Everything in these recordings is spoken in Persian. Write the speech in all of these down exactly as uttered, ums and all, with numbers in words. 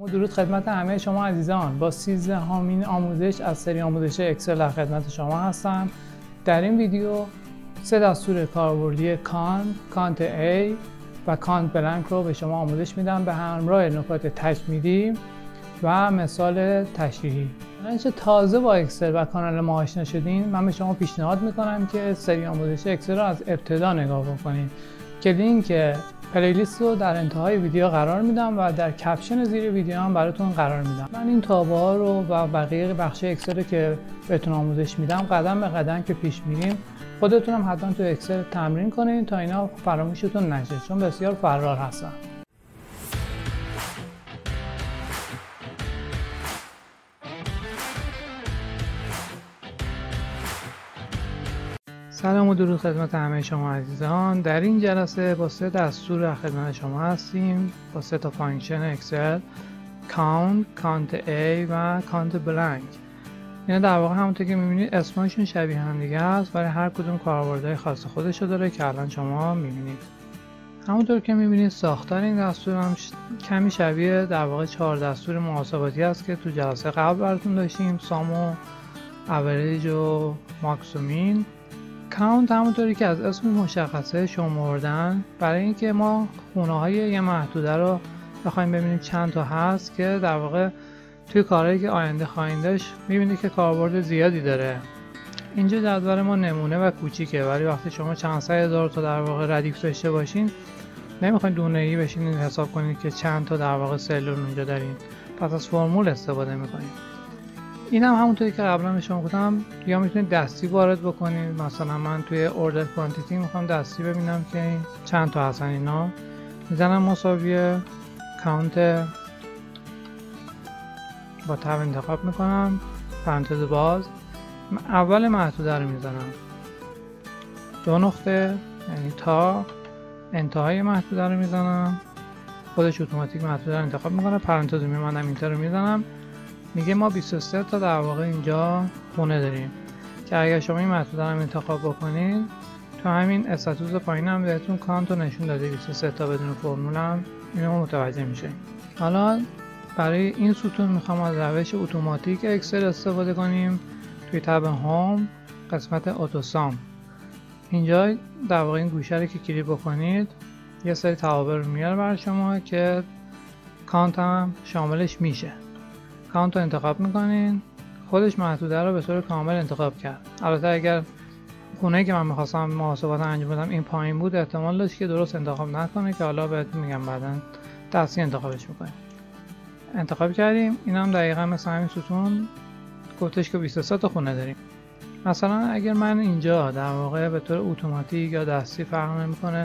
درود خدمت همه شما عزیزان. با سیزدهمین آموزش از سری آموزش اکسل در خدمت شما هستم. در این ویدیو سه دستور کاربردی کانت، کانت A و کانت بلنک رو به شما آموزش میدم به همراه نکات تکمیلی و مثال تشریحی. اگه تازه با اکسل و کانال ما آشنا شدین، من به شما پیشنهاد میکنم که سری آموزش اکسل رو از ابتدا نگاه بکنید که لینک پلیلیست رو در انتهای ویدیو قرار میدم و در کپشن زیر ویدیو هم براتون قرار میدم. من این تابه ها رو و بقیه بخش اکسل رو که بهتون آموزش میدم قدم به قدم که پیش میریم خودتون هم حتما تو اکسل تمرین کنین تا اینا فراموشتون نشه، چون بسیار فرار هستن. سلام و درود خدمت همه شما عزیزان. در این جلسه با سه دستور خدمت شما هستیم، با سه تا فانکشن اکسل: کانت، کانت A و کانت بلنک. اینا در واقع همونطور که میبینید اسمشون شبیه هم دیگه است، ولی هر کدوم کاربردهای خاص خودشو داره که الان شما میبینید. همونطور که میبینید ساختار این دستور هم کمی شبیه در واقع چهار دستور محاسباتی است که تو جلسه قبل براتون داشتیم: سام و اوریج و ماکس و مین. کانت همونطوری که از اسم مشخصه شمردن، برای اینکه ما خونه های یه محدوده رو بخوایم ببینیم چند تا هست که در واقع توی کارهایی که آینده خواهیم داشت میبینید که کاربرد زیادی داره. اینجا جدول ما نمونه و کوچیکه، ولی وقتی شما چند صد هزار تا در واقع ردیف داشته باشین نمیخواین دونه‌ای بشینید حساب کنید که چند تا در واقع سلول اونجا دارین، پس از فرمول استفاده میکنید. این هم همونطوری که قبلا به شما گفتم، یا میتونید دستی وارد بکنید. مثلا من توی اوردر کوانتیتی میخوام دستی ببینم که چند تا هستن. اینا میزنم مساوی کانت، با تب انتخاب میکنم، پرانتز باز، اول محدوده رو میزنم، دو نقطه یعنی تا انتهای محدوده رو میزنم، خودش اتوماتیک محدوده رو انتخاب میکنه، پرانتز میمونم، اینتر رو میزنم. میگه ما بیست و سه تا در واقع اینجا خونه داریم که اگر شما این محدوده رو انتخاب بکنید تو همین استاتوس پایین هم بهتون کانت رو نشون داده بیست و سه تا بدون فرمول هم اینو متوجه میشه. حالا برای این ستون میخوام از روش اتوماتیک اکسل استفاده کنیم. توی تب هوم قسمت اتوسام اینجا در واقع این گوشه رو که کلیک بکنید یه سری توابع رو میاره برای شما که کانت هم شاملش میشه. کانت رو انتخاب میکنین، خودش محدوده رو به طور کامل انتخاب کرد. البته اگر خونه‌ای که من میخواستم محاسبات انجام بدم این پایین بود احتمال داشت که درست انتخاب نکنه، که حالا بهتون میگم بعداً دستی انتخابش میکنیم. انتخاب کردیم. این هم دقیقا مثل همین ستون گفتش که بیست و سه تا خونه داریم. مثلا اگر من اینجا در واقع به طور اتوماتیک یا دستی فرق نمیکنه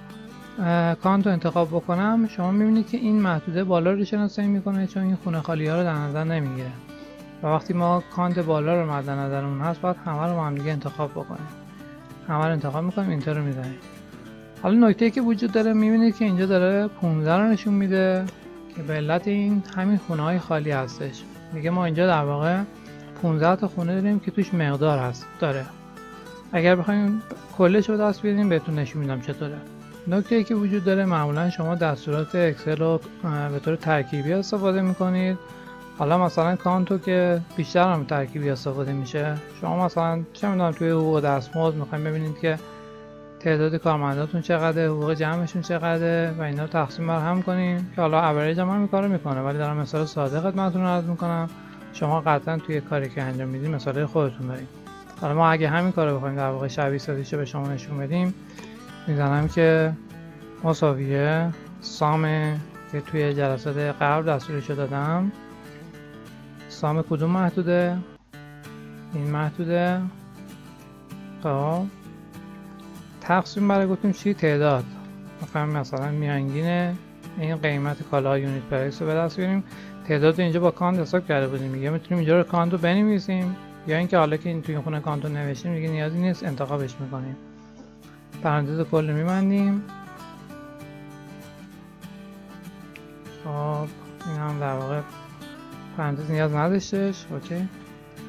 کانت رو انتخاب بکنم، شما میبینید که این محدوده بالا رو شناسایی میکنه چون این خونه خالی ها رو در نظر نمیگیره و وقتی ما کانت بالا رو مد نظرمون هست باید همه رو با هم دیگه انتخاب بکنیم. همه رو انتخاب میکنیم، اینتر رو میزنیم. حالا نکته‌ای که وجود داره، میبینید که اینجا داره پانزده رو نشون میده که به علت این همین خونه های خالی هستش. میگه ما اینجا در واقع پانزده تا خونه داریم که توش مقدار هست داره. اگر بخوایم کلش رو دست بیاریم بهتون نشون میدم چطوره. نکته‌ای که وجود داره، معمولا شما دستورات اکسل رو به طور ترکیبی استفاده میکنید. حالا مثلا کانتو که بیشتر هم ترکیبی استفاده میشه، شما مثلا چه میدونم توی حقوق دستمزد میخوایم ببینید که تعداد کارمنداتون چقدره، حقوق جمعشون چقدره و اینا رو تقسیم بر هم کنیم، که حالا اوریج هم این کارو میکنه، ولی دارم مثال ساده خدمتتون رو عرض میکنم. شما قطعا توی کاری که انجام میدید مثال خودتون دارید. حالا ما اگه همین کارو بخوایم در واقع شبیه سازیش به شما نشون بدیم، میزنم که مساویه سام که توی جلسات قبل دستورشو دادم. سام کدوم محدوده؟ این محدوده. خب تقسیم برای گفتیم چی؟ تعداد. میخوایم مثلا میانگین این قیمت کالاها یونیت پرایس رو به دست بیاریم. تعداد اینجا با کانت حساب کرده بودیم، میگه میتونیم اینجا رو کانت رو بنویسیم، یا اینکه حالا که این توی خونه کانت رو نوشتیم میگه نیازی نیست انتخابش میکنیم. پرانتز کل میبندیم. خب این هم در واقع پرانتز نیاز نداشتش. اوکی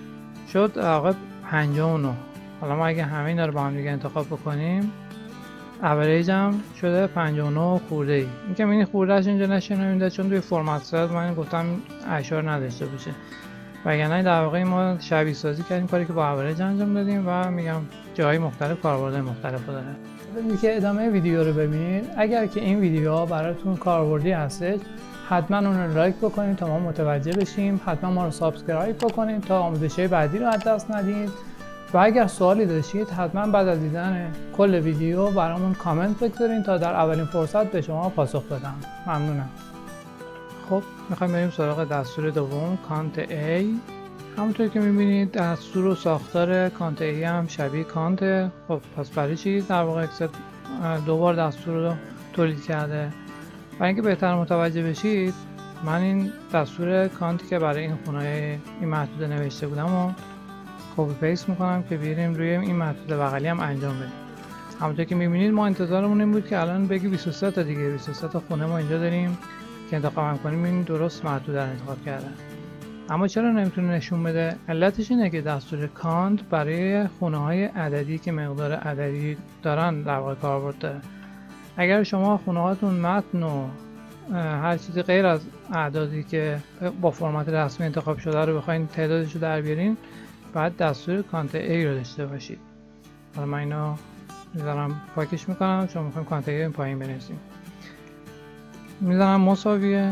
شد. در واقع پنجاه و نه. حالا ما اگه همه اینا رو با هم دیگه انتخاب بکنیم اوریج هم شده پنجاه و نه خورده ای. این که مینی خوردهش اینجا نشون نمیده چون توی فرمت سایز من گفتم اشار نداشته باشه، وگرنه در واقع ما شبیه سازی کردیم کاری که با اوریج انجام دادیم و میگم جای مختلف کاربردهای مختلف داره. ببینید که ادامه ویدیو رو ببینید. اگر که این ویدیو براتون کاربردی هستش حتما اون رو لایک بکنید تا ما متوجه بشیم، حتما ما رو سابسکرایب بکنید تا آموزش‌های بعدی رو از دست ندید و اگر سوالی داشتید حتما بعد از دیدن کل ویدیو برامون کامنت بگذارید تا در اولین فرصت به شما پاسخ بدم. ممنونم. خب میخوایم بریم سراغ دستور دوم، کانت A. همونطور که میبینید دستور و ساختار کانت A هم شبیه کانت. خب پس برای چی در واقع اکسل دو بار دستور رو تولید کرده؟ برای اینکه بهتر متوجه بشید من این دستور کانتی که برای این خونه‌های این محدوده نوشته بودم و کپی پیست میکنم که بیاریم روی این محدوده بغلی هم انجام بدیم. همونطور که میبینید ما انتظارمون این بود که الان بگی بیست و سه تا دیگه، بیست و سه تا خونه ما اینجا داریم که انتخاب کنیم. این درست محدوده رو انتخاب کرده، اما چرا نمیتونه نشون بده؟ علتش اینه که دستور کانت برای خونه های عددی که مقدار عددی دارن در واقع کاربرد داره. اگر شما خونه هاتون متن و هر چیزی غیر از اعدادی که با فرمت رسمی انتخاب شده رو بخواین تعدادش رو در بیارین، بعد دستور کانت A رو داشته باشید. حالا من اینو میذارم پاکش میکنم چون میخوایم کانت A این پایین بنویسیم. میذارم مساویه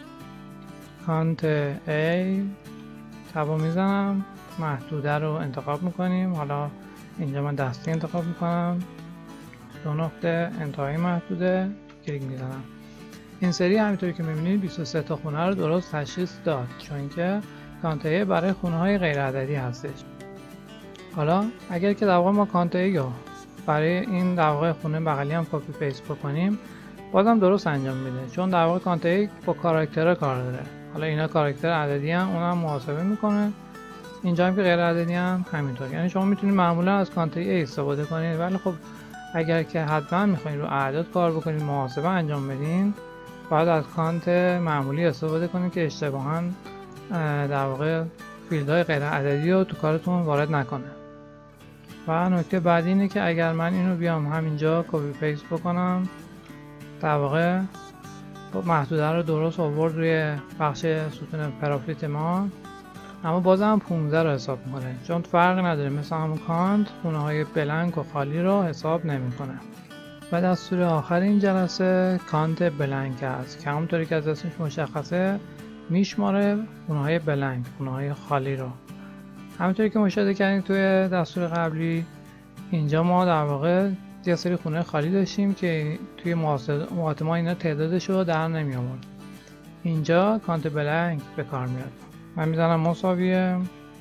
کانت A، تبا میزنم، محدوده رو انتخاب میکنیم. حالا اینجا من دستی انتخاب میکنم، دو نقطه انتهای محدوده، کلیک میزنم. این سری همینطوری که میبینید بیست و سه تا خونه رو درست تشخیص داد چون که کانت A برای خونه های غیر عددی هستش. حالا اگر که در واقع ما کانت A رو برای این در واقع خونه بغلی هم کپی پیست بکنیم بازم درست انجام میده چون در واقع کانت A با کاراکترها کار داره. حالا اینا کاراکتر عددی هم اونم محاسبه میکنه، اینجا هم که غیر عددی هم همینطور. یعنی شما میتونید معمولا از کانت A استفاده کنید، ولی خب اگر که حتما میخواین رو اعداد کار بکنید، محاسبه انجام بدین، بعد از کانت معمولی استفاده کنید که اشتباهاً در واقع فیلدهای غیر عددی رو تو کارتون وارد نکنه. و نکته بعدی اینه که اگر من اینو بیام همینجا کپی پیست بکنم، در واقع محدوده رو درست آورد روی بخش ستون پرافیت ما، اما بازم پانزده رو حساب میکنه چون فرق نداره، مثل همون کانت خونه های بلنک و خالی رو حساب نمیکنه. و دستور آخر این جلسه کانت بلنک است که همونطوری که از اسمش مشخصه میشماره خونه های بلنک، خونه های خالی رو. همونطوری که مشاهده کردید توی دستور قبلی اینجا ما در واقع یه سری خونه خالی داشتیم که توی محاسبه ما اینا تعدادش رو در نمی آورد. اینجا کانت بلنک به کار میاد. من میزنم مساویه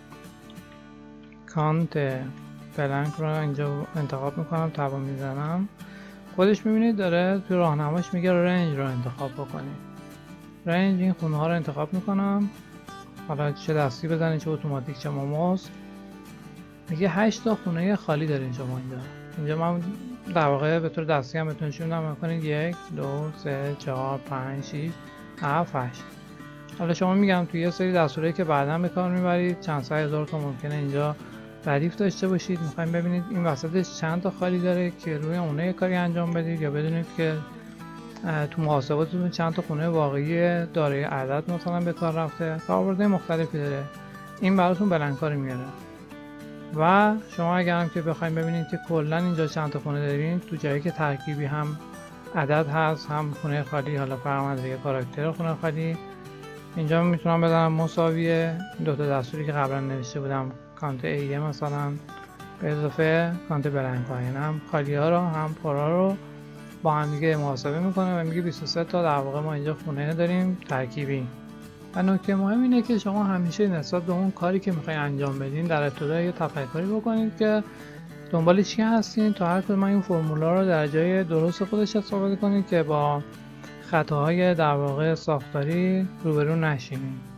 کانت بلنک رو اینجا انتخاب میکنم، تبا میزنم. خودش میبینید داره توی راهنماش میگه رنج رو انتخاب بکنید. رنج این خونه ها رو انتخاب میکنم، حالا چه دستی بزنید چه اتوماتیک چه ماوس. میگه هشت تا خونه خالی دارین شما اینجا. اینجا من در واقع به طور دستی هم بهتون نشون میدم. کنید یک دو سه چهار پنج شش هفت هشت. حالا شما میگم توی یه سری دستورایی که بعدا به کار میبرید چند صد هزار تا ممکنه اینجا ردیف داشته باشید. میخوایم ببینید این وسطش چند تا خالی داره که روی اونه کاری انجام بدید، یا بدونید که تو محاسباتتون چند تا خونه واقعی دارای عدد مثلا به کار رفته. کاربردهای مختلفی داره، این براتون بلنکاری میاره. و شما اگر هم که بخواید ببینید که کلا اینجا چند تا خونه دارین، تو جایی که ترکیبی هم عدد هست هم خونه خالی، حالا فرق نداره کاراکتر خونه خالی، اینجا میتونم بزنم مساویه دو تا دستوری که قبلا نوشته بودم، کانت A مثلا به اضافه کانت بلنک ها، یعنی هم خالی ها رو هم پرها رو با هم دیگه محاسبه میکنه و میگه بیست و سه تا در واقع ما اینجا خونه داریم ترکیبی. و نکته مهم اینه که شما همیشه نسبت به اون کاری که میخواین انجام بدین در ابتدا یه تفکری بکنید که دنبال چی هستین تا هر کدوم این فرمولا رو در جای درست خودش استفاده کنید که با خطاهای در واقع ساختاری روبرو نشینید.